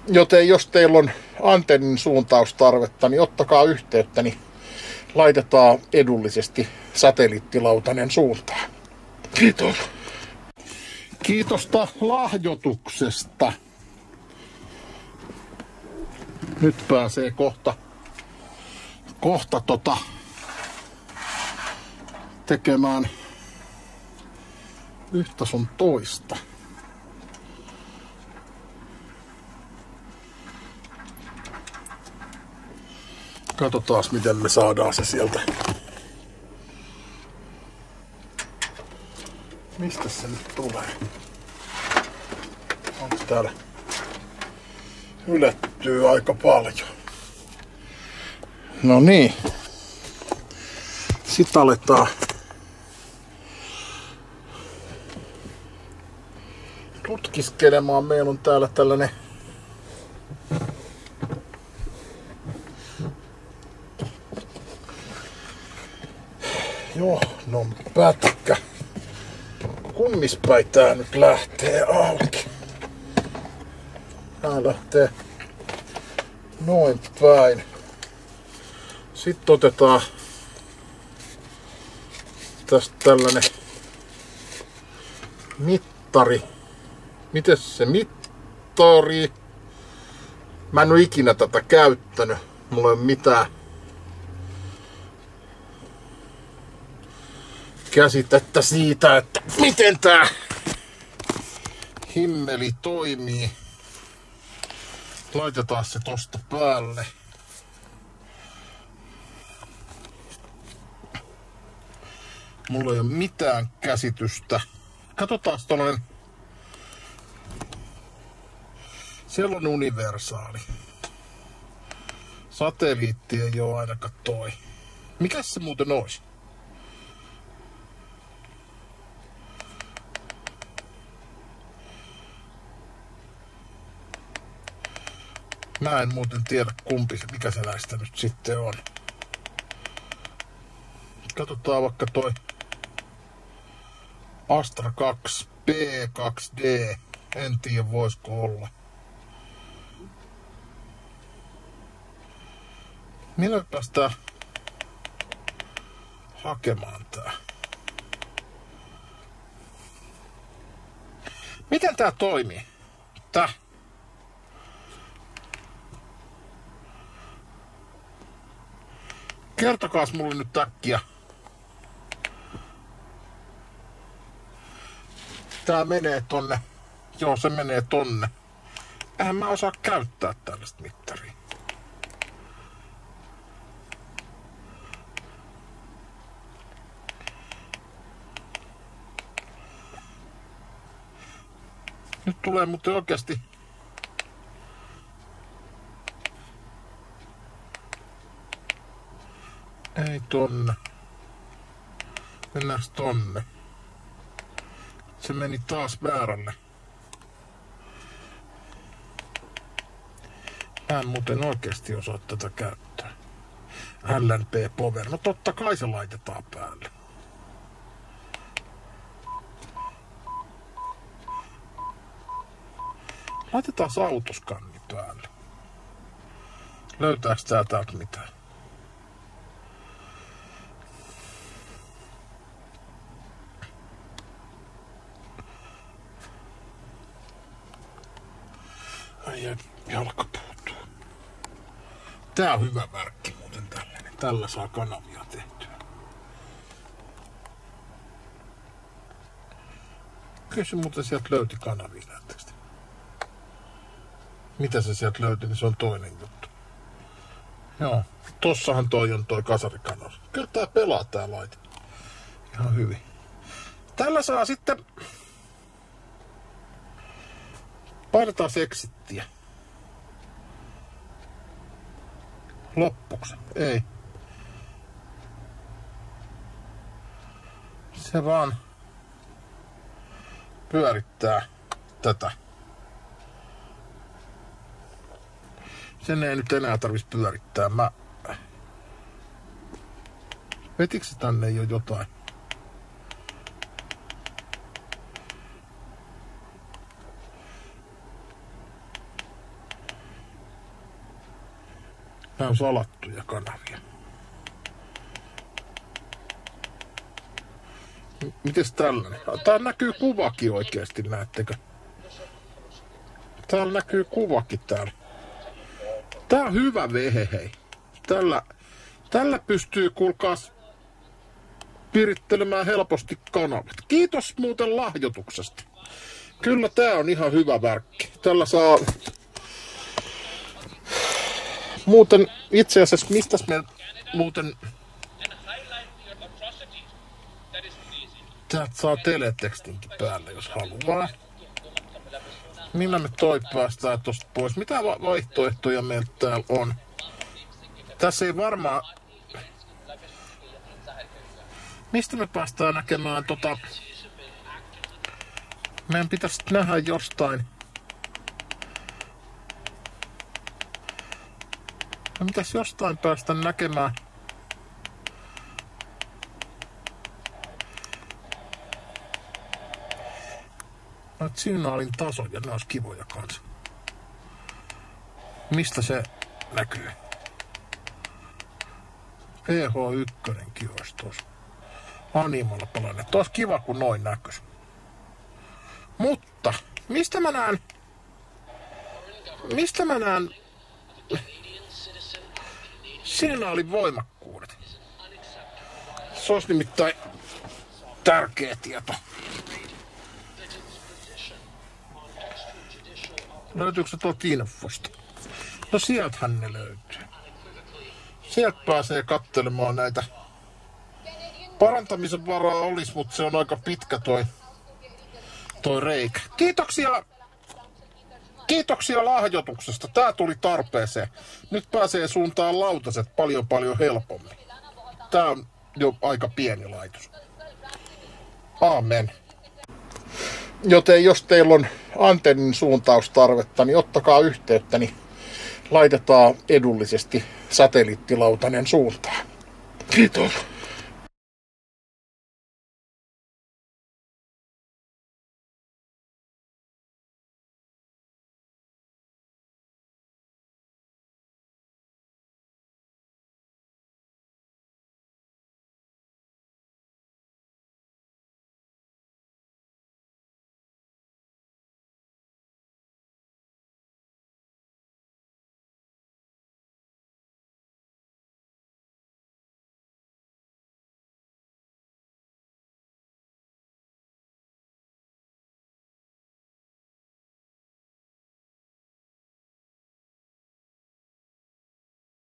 Joten jos teillä on antennin suuntaustarvetta, niin ottakaa yhteyttä, niin laitetaan edullisesti satelliittilautanen suuntaan. Kiitos. Kiitosta lahjoituksesta. Nyt pääsee kohta tekemään yhtä sun toista. Katsotaan, miten me saadaan se sieltä. Mistä se nyt tulee? Onko täällä ylettyy aika paljon? No niin. Sitten aletaan tutkiskelemaan. Meillä on täällä tällainen johdon pätkä. Kummispäin tää nyt lähtee auki? Tää lähtee noin päin. Sitten otetaan tästä tällainen mittari. Mites se mittari? Mä en oo ikinä tätä käyttänyt. Mulla ei oo mitään käsitettä siitä, että miten tää himmeli toimii. Laitetaan se tosta päälle. Mulla ei ole mitään käsitystä. Katsotaan tollanen. Siellä on universaali. Satelliitti ei oo ainakaan toi. Mikäs se muuten ois? Mä en muuten tiedä mikä se näistä nyt sitten on. Katsotaan vaikka toi Astra 2 P2D. En tiedä voisiko olla. Millä päästään hakemaan tää? Miten tää toimii? Tää. Kertokaas mulle nyt äkkiä. Tää menee tonne. Joo, se menee tonne. Eihän mä osaa käyttää tällaista mittaria. Nyt tulee muuten oikeasti ei tonne. Mennäänkö tonne? Se meni taas väärälle. Mä en muuten oikeesti osaa tätä käyttää. LNP Power. No totta kai se laitetaan päälle. Laitetaan autoskanni päälle. Löytääks tää täältä mitään? Ai jalka puuttuu. Tää on hyvä värkki muuten tällainen. Tällä saa kanavia tehtyä. Kyllä se muuten sieltä löyti kanavia, näettekö te? Mitä se sieltä löyti, niin se on toinen juttu. Joo, tossahan toi on toi kasarikanava. Kyllä tää pelaa tää laite. Ihan hyvin. Tällä saa sitten painetaan exittiä. Loppuksi. Ei. Se vaan pyörittää tätä. Sen ei nyt enää tarvitsisi pyörittää. Vetikö se tänne jo jotain? Tää on salattuja kanavia. Mites tällainen? Täällä näkyy kuvakin oikeesti, näettekö? Täällä näkyy kuvakin täällä. Tää on hyvä vehe, hei. Tällä pystyy, kuulkaas, pirittelemään helposti kanavat. Kiitos muuten lahjoituksesta. Kyllä tää on ihan hyvä värkki. Tällä saa... Muuten, itse asiassa, mistäs me muuten... Täältä saa teletekstinkin päälle, jos haluaa. Millä me toi päästään tosta pois? Mitä vaihtoehtoja meillä täällä on? Tässä ei varmaan... Mistä me päästään näkemään Meidän pitäisi nähdä jostain... Me pitäisi jostain päästä näkemään... Noit signaalin tasoja, ne olisi kivoja kanssa. Mistä se näkyy? PH1 olisi tuossa. Animal Planet. Olisi kiva, kun noin näkyisi. Mutta, mistä mä näen signaalin voimakkuudet? Se olisi nimittäin tärkeä tieto. Löytyykö se tuolta infosta? No sieltähän ne löytyy. Sieltä pääsee katselemaan näitä. Parantamisen varaa olisi, mutta se on aika pitkä toi reikä. Kiitoksia lahjoituksesta. Tää tuli tarpeeseen. Nyt pääsee suuntaan lautaset paljon helpommin. Tää on jo aika pieni laitos. Aamen. Joten jos teillä on antennin suuntaustarvetta, niin ottakaa yhteyttä, niin laitetaan edullisesti satelliittilautanen suuntaan. Kiitos.